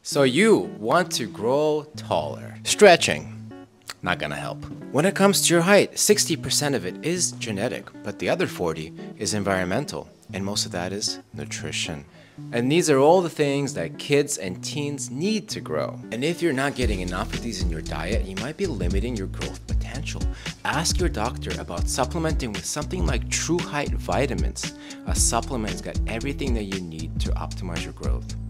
So you want to grow taller. Stretching, not gonna help. When it comes to your height, 60% of it is genetic, but the other 40 is environmental, and most of that is nutrition. And these are all the things that kids and teens need to grow. And if you're not getting enough of these in your diet, you might be limiting your growth potential. Ask your doctor about supplementing with something like TruHeight vitamins. A supplement's got everything that you need to optimize your growth.